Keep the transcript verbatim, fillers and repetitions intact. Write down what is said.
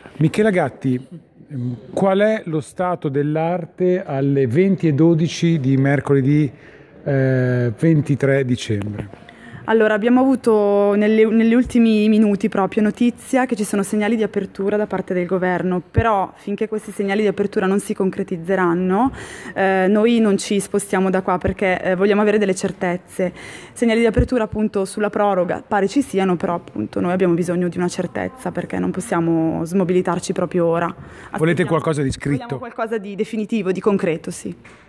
Michela Gatti, qual è lo stato dell'arte alle venti e dodici di mercoledì eh, ventitré dicembre? Allora, abbiamo avuto nelle, negli ultimi minuti proprio notizia che ci sono segnali di apertura da parte del governo, però finché questi segnali di apertura non si concretizzeranno, eh, noi non ci spostiamo da qua perché eh, vogliamo avere delle certezze. Segnali di apertura appunto sulla proroga pare ci siano, però appunto noi abbiamo bisogno di una certezza perché non possiamo smobilitarci proprio ora. Volete qualcosa di scritto? Vogliamo qualcosa di definitivo, di concreto, sì.